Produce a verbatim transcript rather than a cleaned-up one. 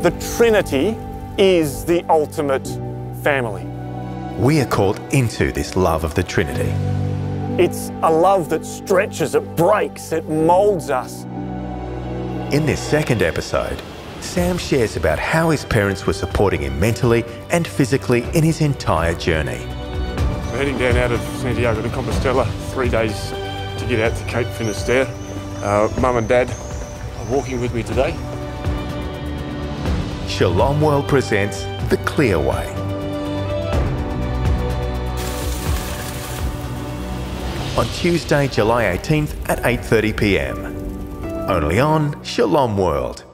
The Trinity is the ultimate family. We are called into this love of the Trinity. It's a love that stretches, it breaks, it moulds us. In this second episode, Sam shares about how his parents were supporting him mentally and physically in his entire journey. We're heading down out of Santiago de Compostela, three days to get out to Cape Finisterre. Uh, Mum and Dad are walking with me today. Shalom World presents The Clear Way. On Tuesday, July eighteenth at eight thirty p m. Only on Shalom World.